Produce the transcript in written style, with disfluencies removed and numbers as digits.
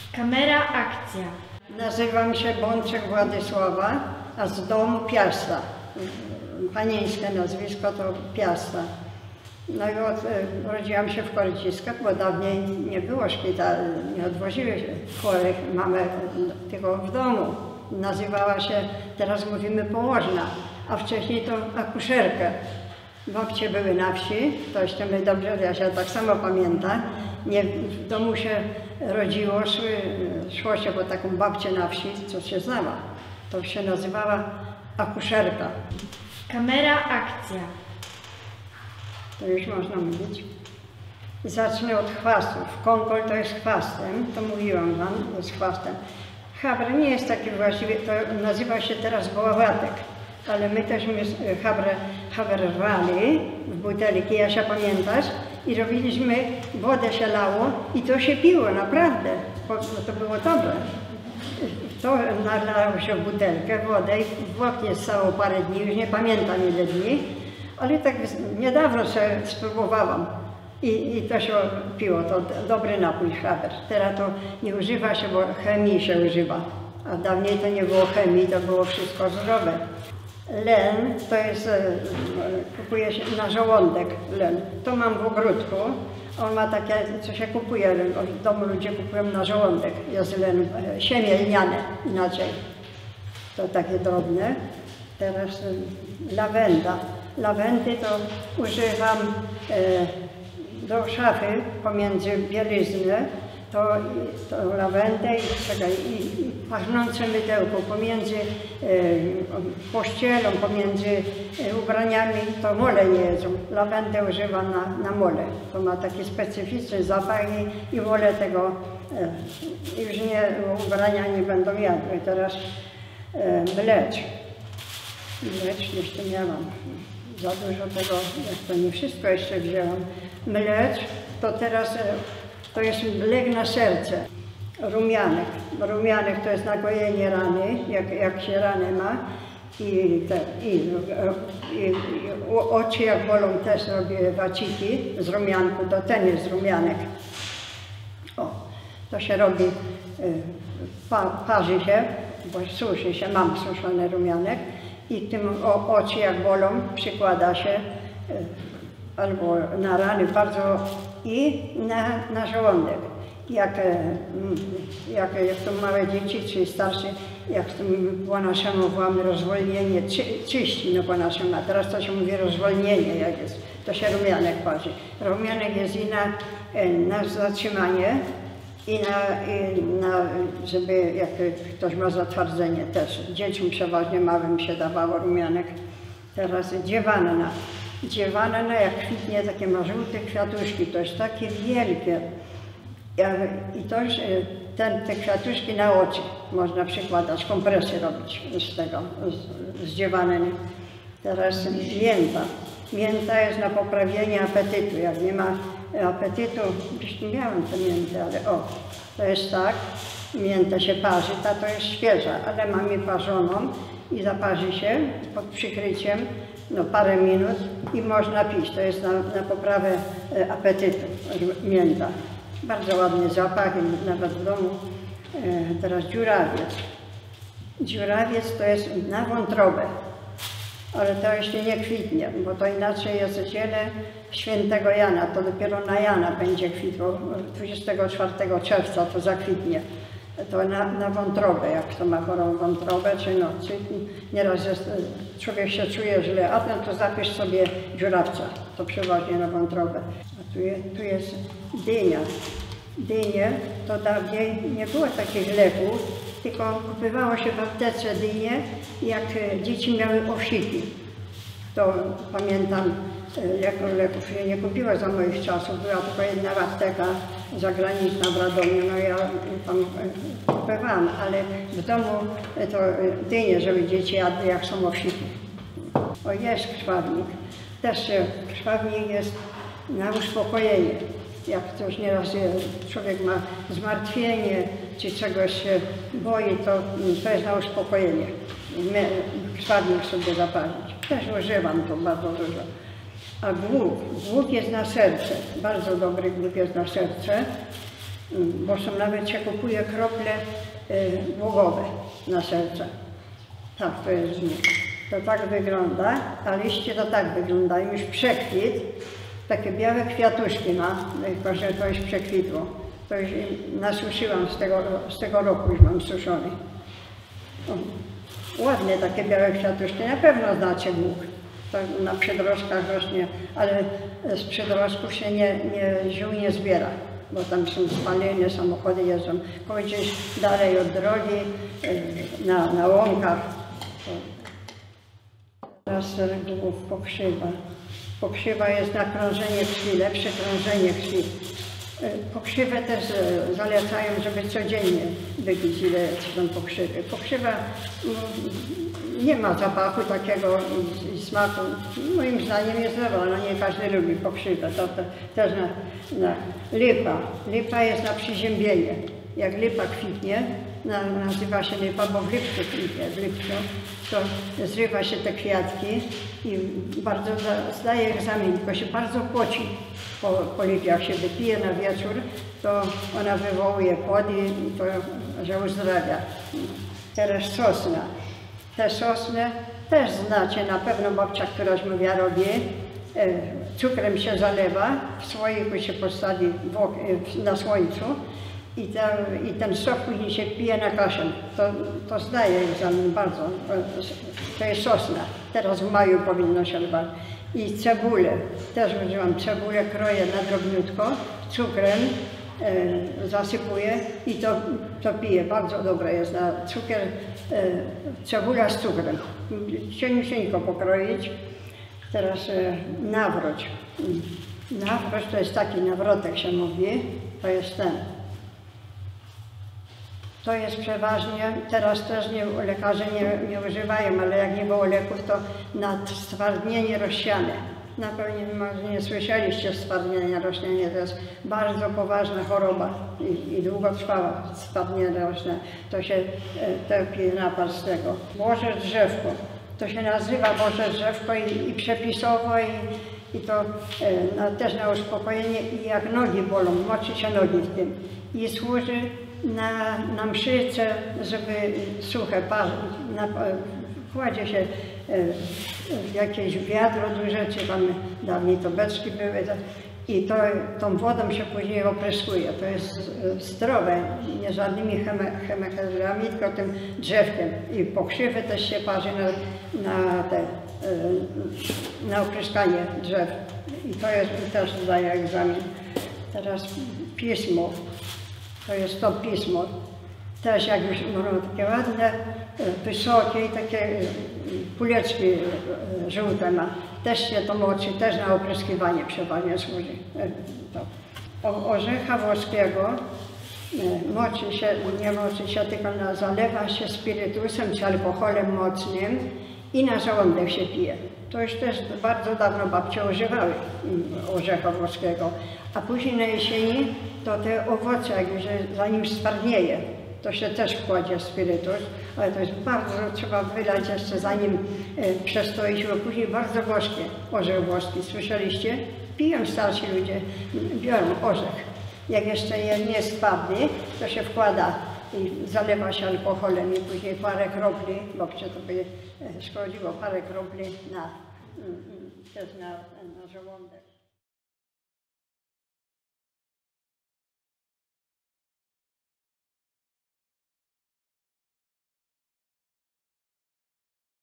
Kamera, akcja. Nazywam się Bączek Władysława, a z domu Piasta. Panieńskie nazwisko to Piasta. No i urodziłam się w Korciskach, bo dawniej nie było szpitala, nie odwoziły chorych mamy tylko w domu. Nazywała się, teraz mówimy położna, a wcześniej to akuszerka. Babcie były na wsi, to jeszcze my dobrze, ja się tak samo pamiętam. Nie, w domu się rodziło, szło się po taką babcię na wsi, co się znała. To się nazywała akuszerka. Kamera, akcja. To już można mówić. Zacznę od chwastów. Kąkol to jest chwastem, to mówiłam wam, to jest chwastem. Chabr nie jest taki właściwie, to nazywa się teraz boławatek. Ale my też chabr rwali w butelki, Jasia pamiętasz? I robiliśmy, wodę się lało i to się piło, naprawdę, bo to było dobre. To nalało się w butelkę, wodę i w oknie stało parę dni, już nie pamiętam ile dni, ale tak niedawno sobie spróbowałam i to się piło, to dobry napój chabr. Teraz to nie używa się, bo chemii się używa, a dawniej to nie było chemii, to było wszystko zdrowe. Len to jest, kupuje się na żołądek len. To mam w ogródku. On ma takie, co się kupuje, w domu ludzie kupują na żołądek. Jest len, siemię lniane inaczej. To takie drobne. Teraz lawenda. Lawendy to używam do szafy pomiędzy bieliznę. To lawendę i pachnące mydełko pomiędzy pościelą, pomiędzy ubraniami, to mole nie jedzą. Lawendę używam na mole. To ma taki specyficzny zapach i mole tego już nie, ubrania nie będą jadły. Teraz mlecz. Mlecz jeszcze miałam. Za dużo tego, to nie wszystko jeszcze wzięłam. Mlecz to teraz to jest lek na serce, rumianek. Rumianek to jest na gojenie rany, jak się ranę ma. I oczy jak bolą też robię waciki z rumianku, to ten jest rumianek. O, to się robi, parzy się, bo suszy się, mam suszony rumianek i tym oczy jak bolą przykłada się albo na rany bardzo i na żołądek. Jak to małe dzieci, czy starsze, jak to po naszemu mamy rozwolnienie, czyści, no po naszemu, a teraz to się mówi rozwolnienie, jak jest, to się rumianek parzy. Rumianek jest i na zatrzymanie, i żeby jak ktoś ma zatwardzenie też. Dzieciom przeważnie małym się dawało rumianek. Teraz dziewanna. Dziewanna jak kwitnie, takie ma żółte kwiatuszki, to jest takie wielkie. I to już te kwiatuszki na oczy można przykładać, kompresy robić z tego, z dziewanny. Teraz mięta. Mięta jest na poprawienie apetytu. Jak nie ma apetytu, już nie miałam tę miętę, ale o, to jest tak, mięta się parzy, ta to jest świeża, ale mam je parzoną i zaparzy się pod przykryciem, no parę minut i można pić. To jest na poprawę apetytu, mięta. Bardzo ładny zapach, nawet w domu. Teraz dziurawiec. Dziurawiec to jest na wątrobę, ale to jeszcze nie kwitnie, bo to inaczej jest ziele świętego Jana. To dopiero na Jana będzie kwitło, 24 czerwca to zakwitnie. To na wątrobę, jak kto ma chorą wątrobę czy nocy. Nieraz jest, człowiek się czuje źle, a to zapisz sobie dziurawca, to przeważnie na wątrobę. A tu jest dynia. Dynie to dawniej nie było takich leków, tylko kupywało się w aptece dynie, jak dzieci miały owsiki. To pamiętam, leków się nie kupiło za moich czasów, była tylko jedna apteka zagraniczna w Radomiu, no ja tam kupowałam, ale w domu to dynie, żeby dzieci jadły jak są owsiki. O, jest krwawnik. Też krwawnik jest na uspokojenie. Jak coś nieraz człowiek ma zmartwienie, czy czegoś się boi, to jest na uspokojenie. Krwawnik sobie zapalić. Też używam to bardzo dużo. A głuk jest na serce. Bardzo dobry głuk jest na serce. bo są nawet się kupuje krople głogowe na serce. Tak, to jest z nich. To tak wygląda, a liście to tak wyglądają, już przekwit. Takie białe kwiatuszki ma, tylko że to już przekwitło. To już nasuszyłam z tego roku, już mam suszony. Ładne takie białe kwiatuszki, na pewno znacie Bóg. To na przedrożkach rośnie, ale z przedrożków się ziół nie zbiera, bo tam są spaliny, samochody jeżdżą. Gdzieś dalej od drogi, na łąkach. Teraz pokrzywa. Pokrzywa jest na krążenie krwi, lepsze krążenie krwi. Pokrzywę też zalecają, żeby codziennie wypić ile są pokrzywy. Pokrzywa nie ma zapachu takiego i smaku. Moim zdaniem jest dobra, no nie każdy lubi pokrzywę. To też lipa. Lipa jest na przyziębienie. Jak lipa kwitnie, nazywa się lipa, bo w lipcu kwitnie, w lipcu, to zrywa się te kwiatki i bardzo zdaje egzamin, tylko się bardzo poci po lipie. Jak się wypije na wieczór, to ona wywołuje płody i to, że uzdrawia. Teraz sosna. Te sosny też znacie, na pewno babcia któraś mówiła robi. Cukrem się zalewa, w słoiku się postawi na słońcu i ten sok później się pije na kaszel. To zdaje egzamin bardzo. To jest sosna. Teraz w maju powinno się odbywać. I cebulę. Też używam cebulę, kroję na drobniutko, cukrem zasypuję i to piję. Bardzo dobre jest na cukier, cebula z cukrem. Cieniusieńko pokroić. Teraz nawroć. Nawroć to jest taki nawrotek się mówi, to jest ten. To jest przeważnie, teraz też lekarze nie używają, ale jak nie było leków, to na stwardnienie rozsiane. Na pewno może nie słyszeliście stwardnienia rośniane, to jest bardzo poważna choroba i długotrwała stwardnienie rośniane. To się terpi napad z tego. Boże drzewko. To się nazywa Boże drzewko i przepisowo i to też na uspokojenie i jak nogi bolą, moczy się nogi w tym. I służy na mszyce, żeby suche kładzie się jakieś wiadro duże, czy tam dawniej to beczki były i tą wodą się później opryskuje. To jest zdrowe, nie żadnymi chemikaliami, tylko tym drzewkiem. I pokrzywy też się parzy na opryskanie drzew. I to jest, też zdaje egzamin. Teraz pismo. To jest to pismo. Też jak już mówią takie ładne, wysokie i takie kuleczki żółte ma. Też się to moczy, też na opryskiwanie przeważnie służy. Orzecha włoskiego moczy się, nie moczy się, tylko zalewa się spirytusem czy alkoholem mocnym i na żołądek się pije. To już też bardzo dawno babcie używały orzecha włoskiego. A później na jesieni to te owoce, jak już zanim stwardnieje, to się też kładzie spirytus, ale to jest bardzo, trzeba wylać jeszcze zanim przestoi się, bo później bardzo gorzkie orzech włoski. Słyszeliście? Piją starsi ludzie, biorą orzech. Jak jeszcze nie stwardnie, to się wkłada i zalewa się alkoholem i później parę kropli, babcie to by szkodziło, parę kropli na żołądek.